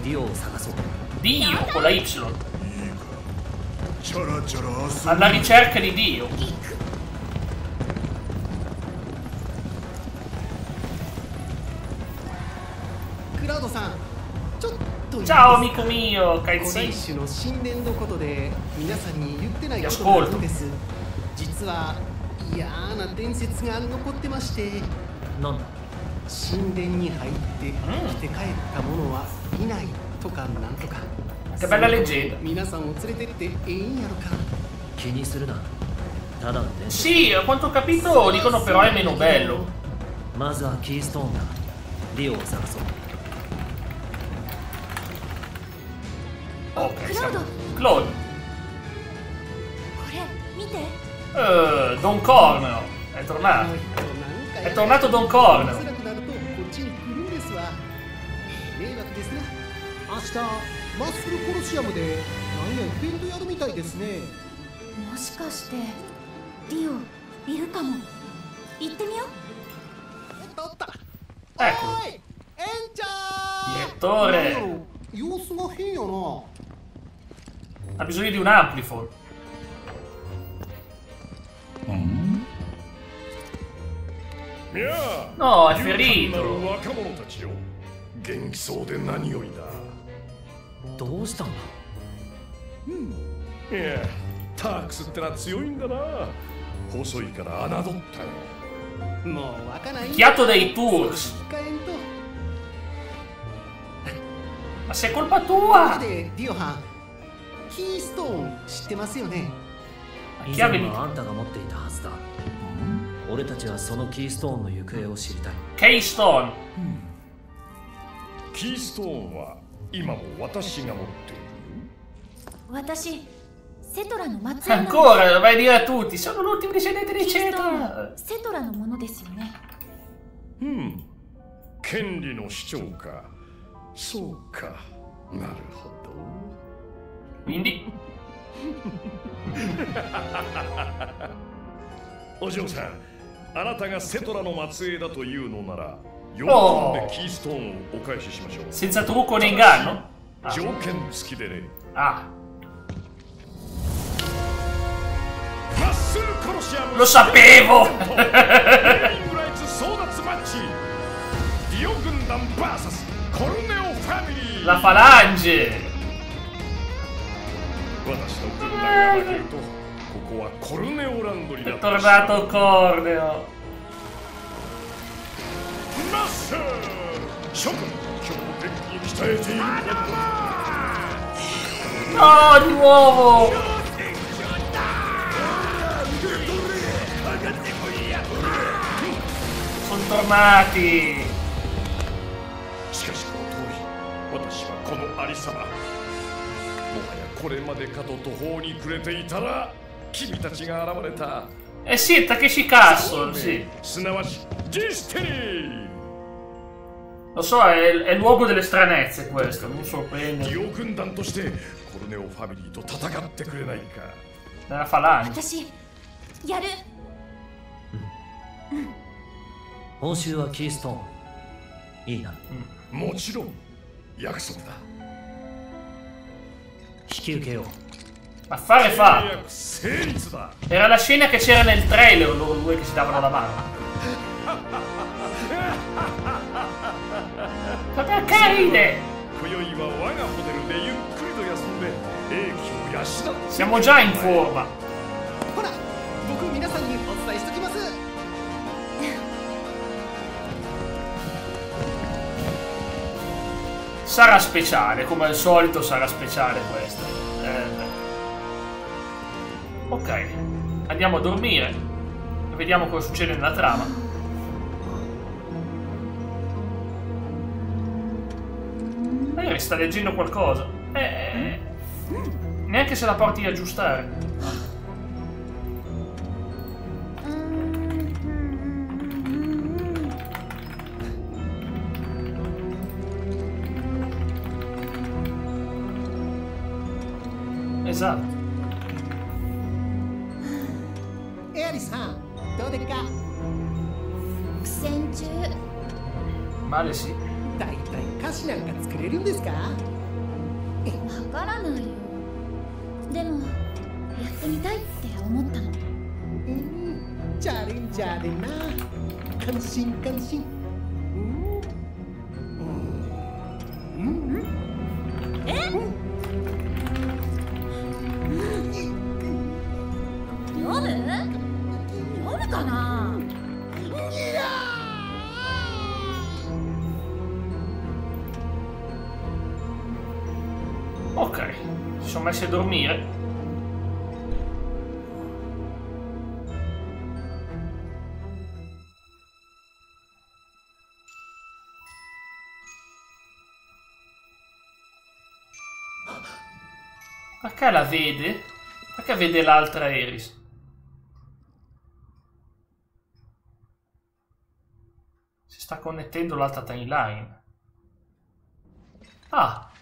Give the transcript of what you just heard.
Dio con la Y. Alla ricerca di Dio. Ciao amico mio, Kaitsi. Ti ascolto. 実は嫌な伝説が残ってまして、なんだ、神殿に入って生きて帰った者はいないとかなんとか。 Che bella leggenda. 皆さんを連れてってええんやろか。 気にするな。ただの伝説。 Sì, a quanto ho capito dicono però è meno bello. まずはキーストーンだ。リオを探そう。 Ok, siamo. Claude. Don Corneo. È tornato. È tornato Don Corneo. 明日マッスルコロシアムで何やイベントやるみたいですね。 もしかしてリオいるかも。行ってみよう。 おった。 Ecco. おい、エンちゃん。 Direttore. 様子が変やな。 Ha bisogno di un amplifon. No, è ferito. 元気そうで何よりだ。 どうしたんだ。 いや、タークスってのは強いんだな。細いから侮ったよ。 もうわかない。 Chiato dei Turks. Ma sei colpa tua. でディオハン、キーストーン知ってますよね。 以前はあんたが持っていたはずだ。俺たちはそのキーストーンの行方を知りたい。 Keystone. キーストーンは今も私が持っている。 私セトラの末裔。 Ancora, vai a dire a tutti, sono l'ultimo discendente di Ceta. セトラのものですよね。 権利の主張か。そうか。なるほど。 Quindi? お嬢さん、あなたがセトラの末裔だというのなら、喜んでキーストーンをお返ししましょう。 Senza trucco né inganno? 条件付きでね。 Ah. マッスルコロシアム Lo sapevo! 争奪マッチ。ディオ軍団 VS コルネオファミリー。 La falange. 私の軍団が負けると、ここはコルネオランドにな È って tornato Corneo. マッスル諸君、強敵に鍛えている。 No, di nuovo! Sono tornati! しかしこの通り、私はこのありさま。もはやこれまでかと途方に暮れていたら、君たちが現れた。 Eh sì, Takeshi Castle, sì. すなわち、ジステリー。 Lo so, è il luogo delle stranezze questo, non デ sorprende. ィオ軍団としてコルネオファミリーと戦ってくれないか。 Nella falange. 私やる。 報酬はキーストーン。いいな。 もちろん約束だ。 引き受けよう。 Affare fa. 契約成立だ。 Era la scena che c'era nel trailer, loro due che si davano la mano. Ma perché ride? 今宵は我がホテルでゆっくりと休んで英気を養って。 Siamo già in forma. ほら、僕皆さんにお伝えしときます。 Sarà speciale, come al solito sarà speciale questa. Ok, andiamo a dormire e vediamo cosa succede nella trama. Magari sta leggendo qualcosa. Neanche se la porti a aggiustare. Esatto. エアリさん、どうでっか。 苦戦中。 Male sì. だいたい菓子なんか作れるんですか。 からないよ。でもやってみたいって思ったの。 チャレンジャーでな。感心感心。 読む？読むかな？ Ok, si sono messi a dormire. Perché la vede? Perché vede l'altra Eris? Si sta connettendo l'altra timeline. Ah!